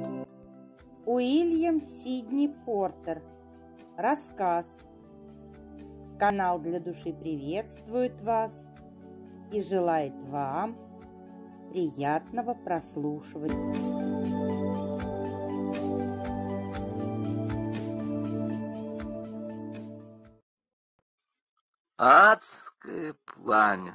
Уильям Сидни Портер. Рассказ. Канал для души приветствует вас и желает вам приятного прослушивания. Адское пламя.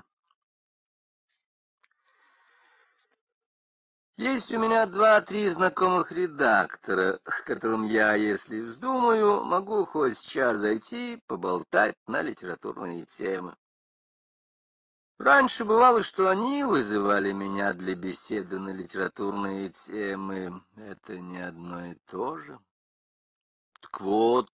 Есть у меня 2-3 знакомых редактора, к которым я, если вздумаю, могу хоть час зайти, поболтать на литературные темы. Раньше бывало, что они вызывали меня для беседы на литературные темы. Это не одно и то же. Так вот,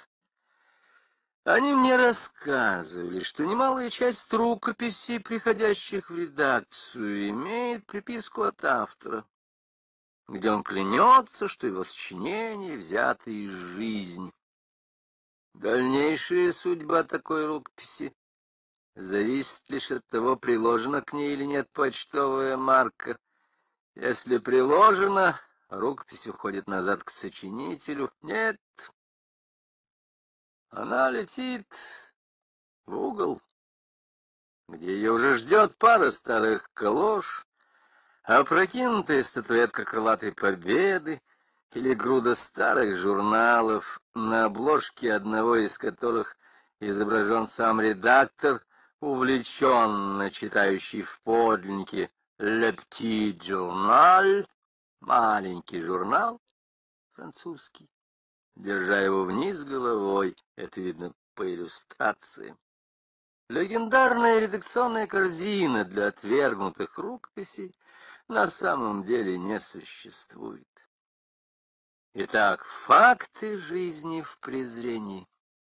они мне рассказывали, что немалая часть рукописей, приходящих в редакцию, имеет приписку от автора, где он клянется, что его сочинения взяты из жизни. Дальнейшая судьба такой рукописи зависит лишь от того, приложена к ней или нет почтовая марка. Если приложена, рукопись уходит назад к сочинителю. Нет, она летит в угол, где ее уже ждет пара старых калош, опрокинутая статуэтка крылатой победы или груда старых журналов, на обложке одного из которых изображен сам редактор, увлеченно читающий в подлиннике «Le Petit Journal», маленький журнал французский, держа его вниз головой, это видно по иллюстрациям. Легендарная редакционная корзина для отвергнутых рукописей на самом деле не существует. Итак, факты жизни в презрении.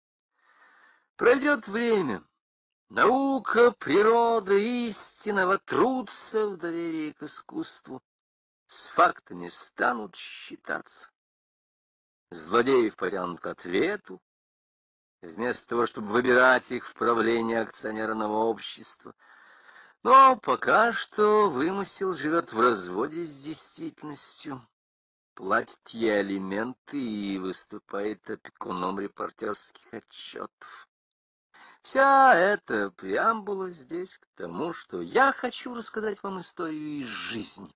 Пройдет время, наука, природа, истина вотрутся в доверии к искусству, с фактами станут считаться. Злодеев потянут к ответу, вместо того, чтобы выбирать их в правление акционерного общества. Но пока что вымысел живет в разводе с действительностью, платит ей алименты и выступает опекуном репортерских отчетов. Вся эта преамбула здесь к тому, что я хочу рассказать вам историю из жизни.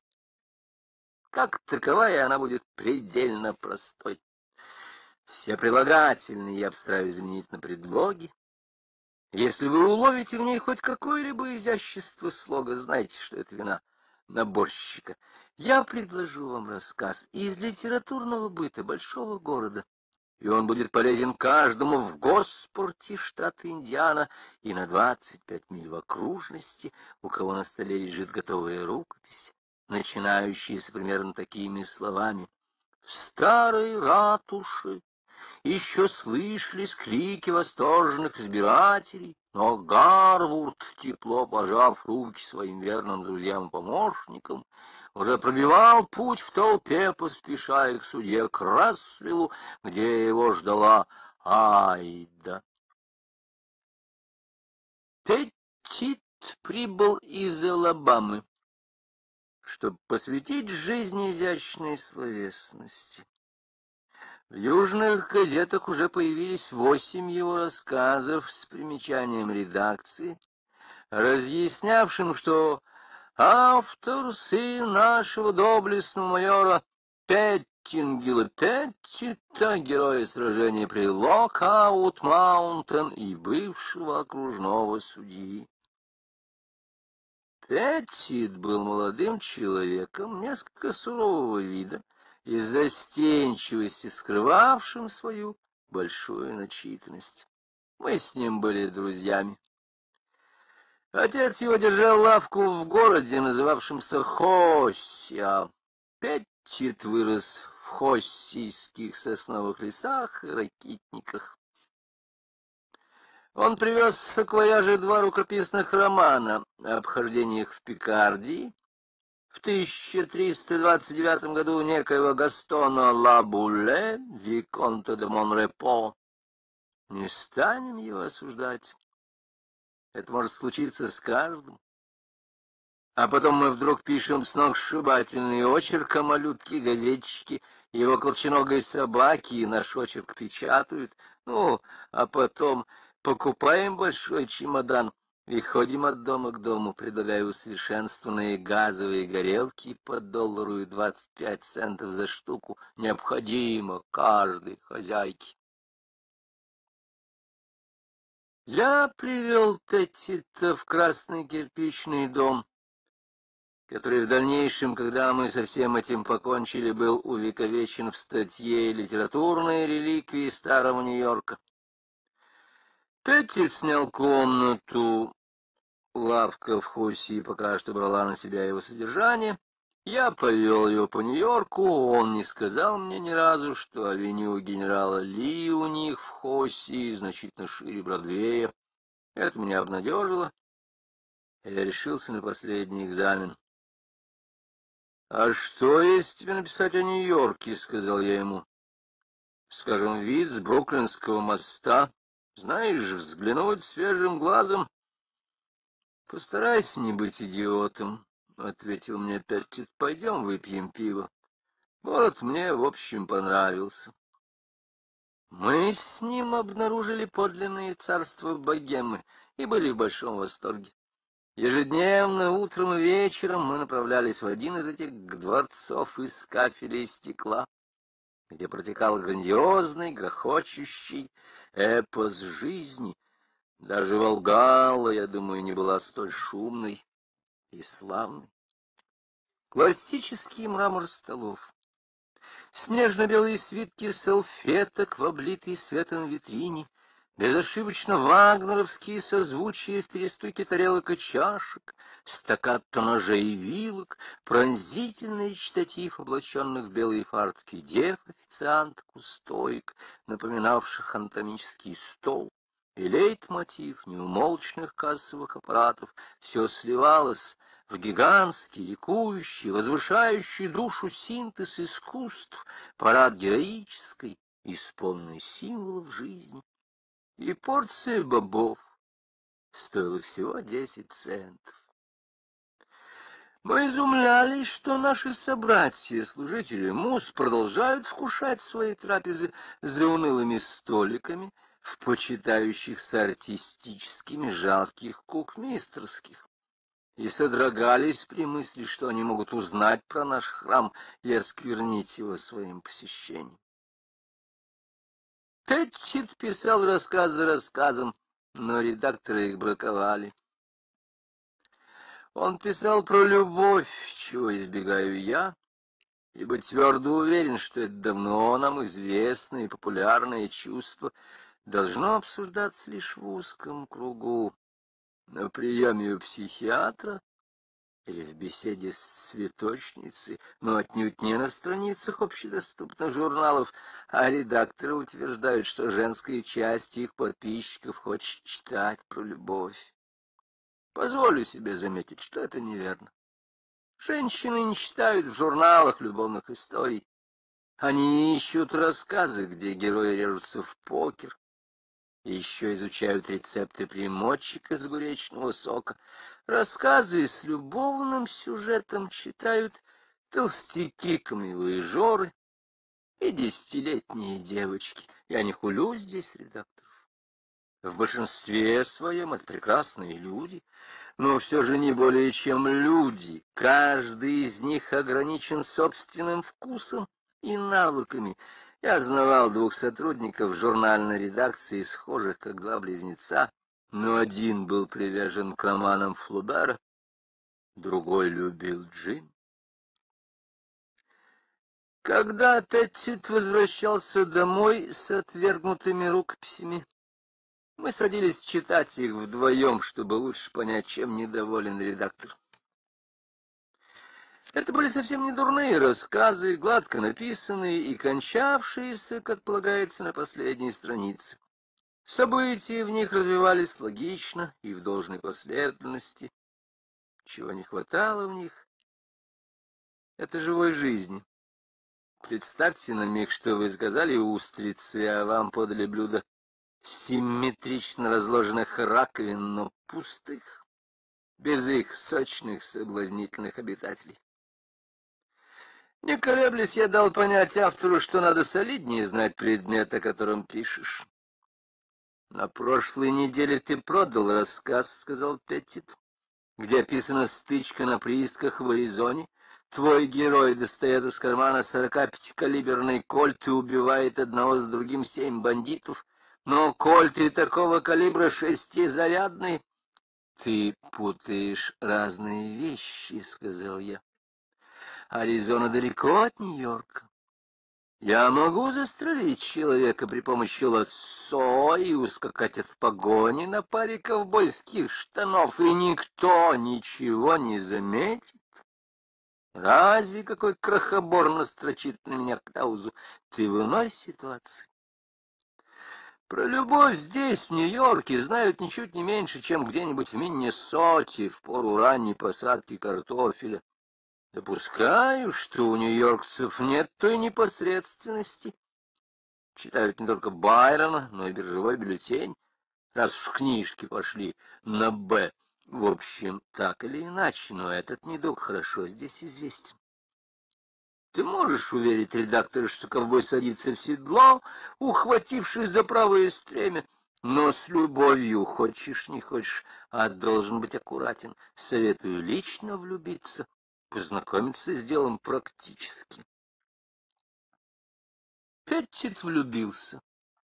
Как таковая она будет предельно простой. Все прилагательные я обстраиваю заменить на предлоги. Если вы уловите в ней хоть какое-либо изящество слога, знайте, что это вина наборщика. Я предложу вам рассказ из литературного быта большого города, и он будет полезен каждому в госпорте штата Индиана и на 25 миль в окружности, у кого на столе лежит готовая рукопись, начинающаяся примерно такими словами: «В старой ратуше еще слышались крики восторженных избирателей, но Гарвуд, тепло пожав руки своим верным друзьям и помощникам, уже пробивал путь в толпе, поспешая к судье Красвиллу, где его ждала Айда. Петтит прибыл из Алабамы, чтобы посвятить жизни изящной словесности. В южных газетах уже появились 8 его рассказов с примечанием редакции, разъяснявшим, что автор — сын нашего доблестного майора Петтингела Петтита, героя сражения при Локаут-Маунтен и бывшего окружного судьи. Петтит был молодым человеком несколько сурового вида и застенчивости, скрывавшим свою большую начитанность. Мы с ним были друзьями. Отец его держал лавку в городе, называвшемся Хоссия. Петтит вырос в хоссийских сосновых лесах и ракитниках. Он привез в саквояже 2 рукописных романа о обхождениях в Пикардии, в 1329 году некоего Гастона Лабуле, виконта де Монрепо. Не станем его осуждать. Это может случиться с каждым. А потом мы вдруг пишем сногсшибательный очерк о малютке-газетчике и его колченогой собаке, и наш очерк печатают. Ну, а потом покупаем большой чемодан и ходим от дома к дому, предлагая усовершенствованные газовые горелки по $1.25 за штуку, необходимо каждой хозяйке. Я привел Петтита в красный кирпичный дом, который в дальнейшем, когда мы со всем этим покончили, был увековечен в статье «Литературные реликвии Старого Нью-Йорка». Петтит снял комнату, лавка в Хоссии пока что брала на себя его содержание. Я повел его по Нью-Йорку, он не сказал мне ни разу, что авеню генерала Ли у них в Хоссии значительно шире Бродвея. Это меня обнадежило, и я решился на последний экзамен. «А что, если тебе написать о Нью-Йорке?» — сказал я ему. «Скажем, вид с Бруклинского моста. Знаешь, взглянуть свежим глазом». «Постарайся не быть идиотом», — ответил мне Петтит. «Пойдем выпьем пиво. Город мне, в общем, понравился». Мы с ним обнаружили подлинные царства богемы и были в большом восторге. Ежедневно, утром и вечером мы направлялись в один из этих дворцов из кафеля и стекла, где протекал грандиозный, грохочущий эпос жизни. Даже Волгала, я думаю, не была столь шумной и славной. Классический мрамор столов, снежно-белые свитки салфеток в облитой светом витрине, безошибочно вагнеровские созвучия в перестуке тарелок и чашек, стаккато ножей и вилок, пронзительный речитатив облаченных в белые фартуки дев, официанток у стоек, напоминавших анатомический стол, и лейтмотив неумолчных кассовых аппаратов. Все сливалось в гигантский, ликующий, возвышающий душу синтез искусств, парад героической, исполненный символов жизни. И порция бобов стоила всего 10 центов. Мы изумлялись, что наши собратья, служители мус, продолжают вкушать свои трапезы за унылыми столиками в почитающихся артистическими жалких кухмистерских, и содрогались при мысли, что они могут узнать про наш храм и осквернить его своим посещением. Петтит писал рассказ за рассказом, но редакторы их браковали. Он писал про любовь, чего избегаю я, ибо твердо уверен, что это давно нам известное и популярное чувство должно обсуждаться лишь в узком кругу, на приеме у психиатра или в беседе с цветочницей, но отнюдь не на страницах общедоступных журналов, а редакторы утверждают, что женская часть их подписчиков хочет читать про любовь. Позволю себе заметить, что это неверно. Женщины не читают в журналах любовных историй. Они ищут рассказы, где герои режутся в покер, и еще изучают рецепты примочек из огуречного сока. Рассказы с любовным сюжетом читают толстяки-камевояжеры и 10-летние девочки. Я не хулю здесь редакторов. В большинстве своем это прекрасные люди, но все же не более чем люди. Каждый из них ограничен собственным вкусом и навыками. Я знавал 2 сотрудников журнальной редакции, схожих как 2 близнеца, но один был привержен к романам Флубера, другой любил джин. Когда Петтит возвращался домой с отвергнутыми рукописями, мы садились читать их вдвоем, чтобы лучше понять, чем недоволен редактор. Это были совсем не дурные рассказы, гладко написанные и кончавшиеся, как полагается, на последней странице. События в них развивались логично и в должной последовательности. Чего не хватало в них — это живой жизни. Представьте на миг, что вы сказали устрицы, а вам подали блюдо симметрично разложенных раковин, но пустых. без их сочных соблазнительных обитателей. Не колеблясь, я дал понять автору, что надо солиднее знать предмет, о котором пишешь. «На прошлой неделе ты продал рассказ, — сказал Петтит, — где описана стычка на приисках в Аризоне. Твой герой достает из кармана 45-калиберный кольт и убивает одного с другим 7 бандитов. Но кольты такого калибра 6-зарядные. Ты путаешь разные вещи, — сказал я. Аризона далеко от Нью-Йорка. Я могу застрелить человека при помощи лассо и ускакать от погони на паре ковбойских штанов, и никто ничего не заметит. Разве какой крохобор настрочит на меня кляузу? Ты в иной ситуации. Про любовь здесь, в Нью-Йорке, знают ничуть не меньше, чем где-нибудь в Миннесоте в пору ранней посадки картофеля. Допускаю, что у нью-йоркцев нет той непосредственности. Читают не только Байрона, но и биржевой бюллетень, раз уж книжки пошли на «Б». В общем, так или иначе, но этот недуг хорошо здесь известен. Ты можешь уверить редактора, что ковбой садится в седло, ухватившись за правое стремя, но с любовью, хочешь не хочешь, а должен быть аккуратен. Советую лично влюбиться, познакомиться с делом практически. Петтит влюбился.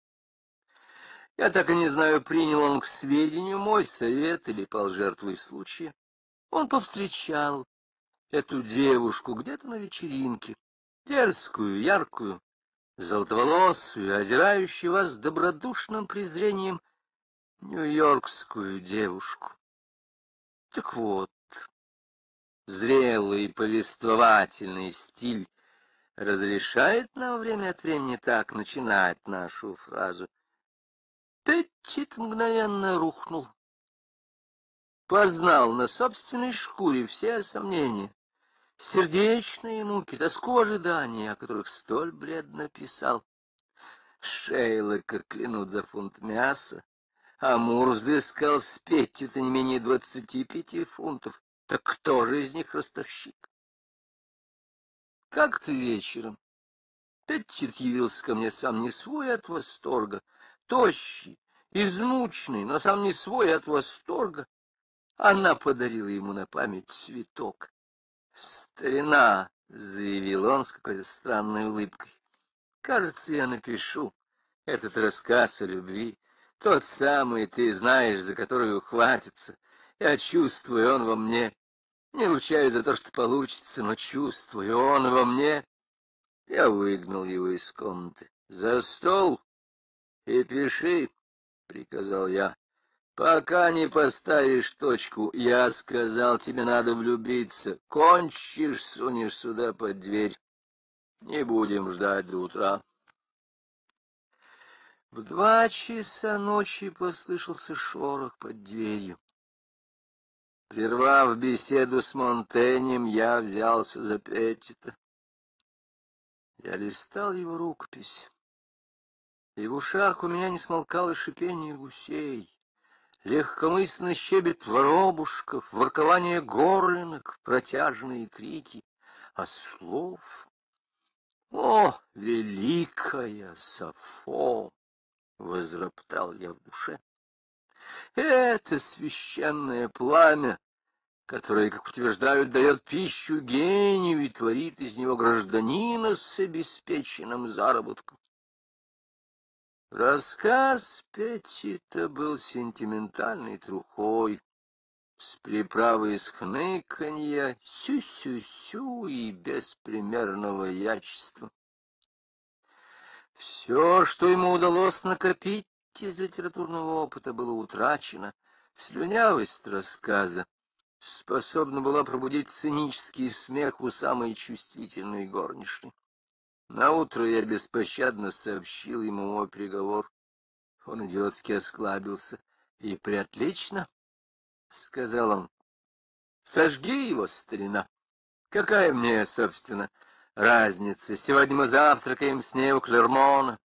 Я так и не знаю, принял он к сведению мой совет или пал жертвой случая. Он повстречал эту девушку где-то на вечеринке, дерзкую, яркую, золотоволосую, озирающую вас с добродушным презрением нью-йоркскую девушку. Так вот, зрелый повествовательный стиль разрешает нам время от времени так начинать нашу фразу. Петтит мгновенно рухнул. Познал на собственной шкуре все сомнения, сердечные муки, тоску ожидания, о которых столь бледно писал. Шейлока клянут за фунт мяса, а Мур взыскал с Петтита не менее 25 фунтов. Так кто же из них ростовщик? Как-то вечером Петтит явился ко мне сам не свой от восторга, тощий, измученный, но сам не свой от восторга. Она подарила ему на память цветок. «Старина», — заявил он с какой-то странной улыбкой, — «кажется, я напишу этот рассказ о любви, тот самый, ты знаешь, за который ухватится. Я чувствую, он во мне. Не ручаюсь за то, что получится, но чувствую, он во мне». Я выгнал его из комнаты. «За стол и пиши», — приказал я. «Пока не поставишь точку, я сказал, тебе надо влюбиться. Кончишь, сунешь сюда под дверь. Не будем ждать до утра». В 2 часа ночи послышался шорох под дверью. Прервав беседу с Монтенем, я взялся за Петтита. Я листал его рукопись, и в ушах у меня не смолкало шипение гусей, легкомысленно щебет воробушков, воркование горлинок, протяжные крики, а слов... «О, великая Сафо!» — возроптал я в душе. «Это священное пламя, которое, как утверждают, дает пищу гению и творит из него гражданина с обеспеченным заработком». Рассказ Петтита был сентиментальной трухой, с приправой из хныканья, сю-сю-сю и беспримерного ячества. Все, что ему удалось накопить из литературного опыта, было утрачено. Слюнявость рассказа способна была пробудить цинический смех у самой чувствительной горничной. Наутро я беспощадно сообщил ему мой приговор. Он идиотски осклабился. «И преотлично», — сказал он, — «сожги его, старина. Какая мне, собственно, разница? Сегодня мы завтракаем с ней у Клермона».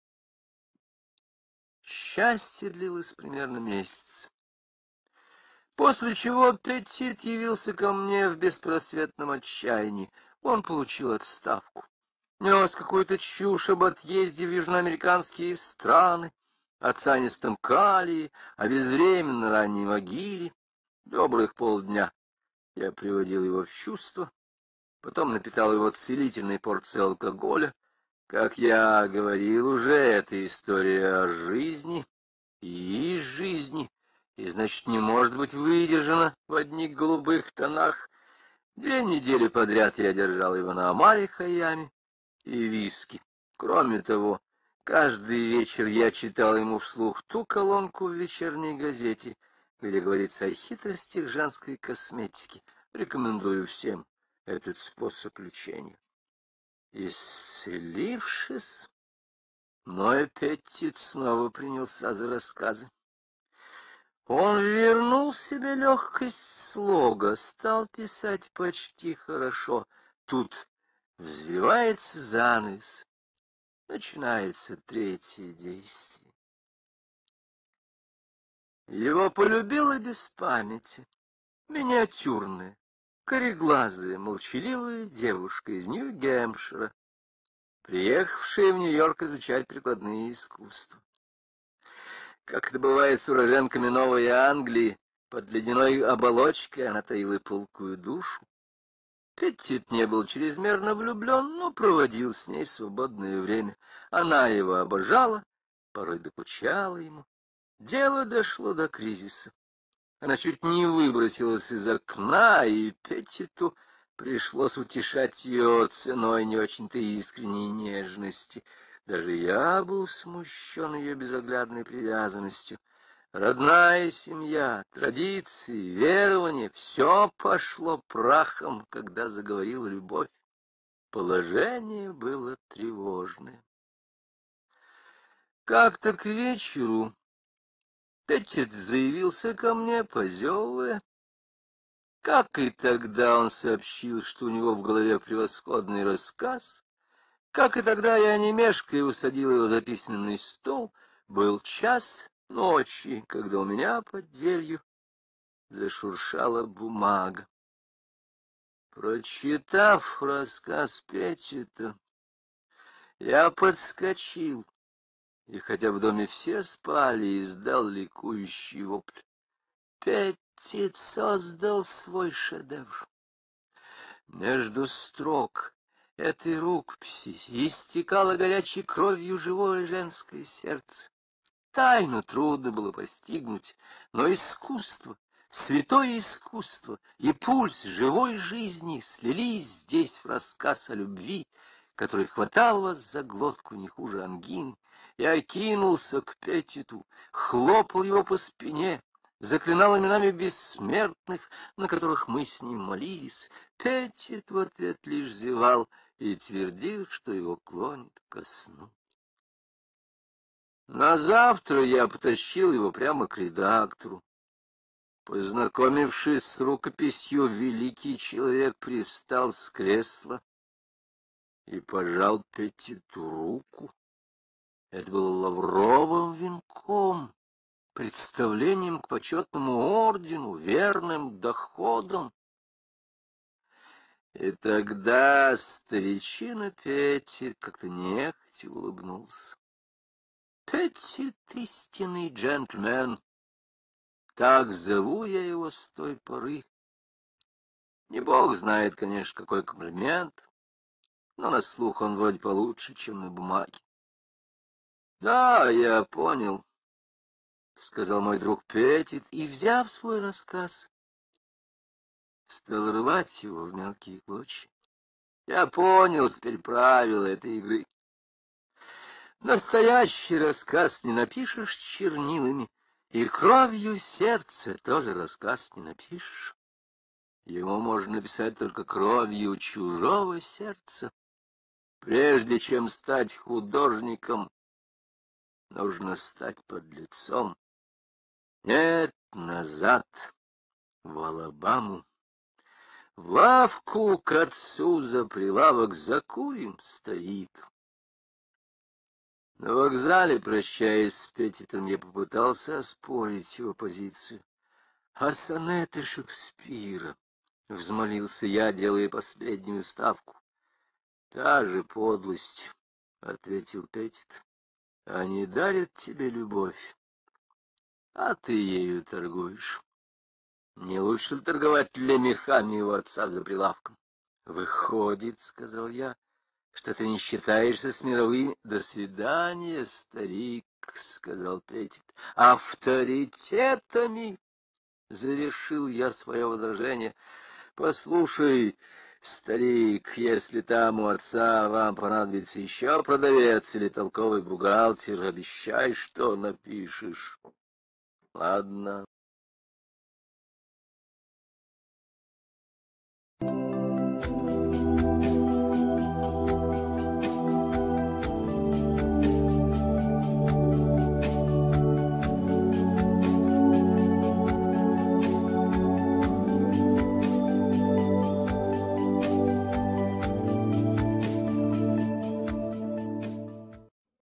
Счастье длилось примерно месяц. После чего Петтит явился ко мне в беспросветном отчаянии. Он получил отставку. Нес какую-то чушь об отъезде в южноамериканские страны, о цианистом калии, о безвременно ранней могиле. Добрых полдня я приводил его в чувство, потом напитал его целительной порцией алкоголя. Как я говорил уже, это история о жизни и из жизни, и, значит, не может быть выдержана в одних голубых тонах. 2 недели подряд я держал его на омаре Хайяме и виски. Кроме того, каждый вечер я читал ему вслух ту колонку в вечерней газете, где говорится о хитростях женской косметики. Рекомендую всем этот способ лечения. Исцелившись, мой аппетит снова принялся за рассказы. Он вернул себе легкость слога, стал писать почти хорошо. Тут взвивается занавес, начинается третье действие. Его полюбила без памяти миниатюрная, кореглазая, молчаливая девушка из Нью-Гэмпшира, приехавшая в Нью-Йорк изучать прикладные искусства. Как это бывает с уроженками Новой Англии, под ледяной оболочкой она таила пылкую душу. Петтит не был чрезмерно влюблен, но проводил с ней свободное время. Она его обожала, порой докучала ему. Дело дошло до кризиса. Она чуть не выбросилась из окна, и Петтиту пришлось утешать ее ценой не очень-то искренней нежности. Даже я был смущен ее безоглядной привязанностью. Родная семья, традиции, верования — все пошло прахом, когда заговорила любовь. Положение было тревожное. Как-то к вечеру Петтит заявился ко мне, позевывая. Как и тогда он сообщил, что у него в голове превосходный рассказ. Как и тогда я, не мешкая, усадил его за письменный стол. Был час ночи, когда у меня под дверью зашуршала бумага. Прочитав рассказ Петтита, я подскочил, и хотя в доме все спали, издал ликующий вопль. Петтит создал свой шедевр. Между строк этой рукописи истекало горячей кровью живое женское сердце. Тайну трудно было постигнуть, но искусство, святое искусство и пульс живой жизни слились здесь в рассказ о любви, который хватал вас за глотку не хуже ангины. Я кинулся к Петтиту, хлопал его по спине, заклинал именами бессмертных, на которых мы с ним молились. Петтит в ответ лишь зевал и твердил, что его клонит ко сну. На завтра я потащил его прямо к редактору. Познакомившись с рукописью, великий человек привстал с кресла и пожал Петтиту руку. Это было лавровым венком, представлением к почетному ордену, верным доходом. И тогда старичина Петтит как-то нехотя улыбнулся. Петтит — истинный джентльмен. Так зову я его с той поры. Не бог знает, конечно, какой комплимент, но на слух он вроде получше, чем на бумаге. — Да, я понял, — сказал мой друг Петтит, и, взяв свой рассказ, стал рвать его в мелкие клочья. Я понял теперь правила этой игры. Настоящий рассказ не напишешь чернилами, и кровью сердца тоже рассказ не напишешь. Его можно написать только кровью чужого сердца. Прежде чем стать художником, нужно стать подлецом. Нет, назад, в Алабаму. В лавку к отцу за прилавок закурим, старик. На вокзале, прощаясь с Петтитом, я попытался оспорить его позицию. А сонеты Шекспира, — взмолился я, делая последнюю ставку. — Та же подлость, — ответил Петит. — Они дарят тебе любовь, а ты ею торгуешь. Не лучше ли торговать лемехами у отца за прилавком? — Выходит, — сказал я, — что ты не считаешься с мировыми... — До свидания, старик, — сказал Петит. — Авторитетами! — завершил я свое возражение. — Послушай, старик, если там у отца вам понадобится еще продавец или толковый бухгалтер, обещай, что напишешь. Ладно.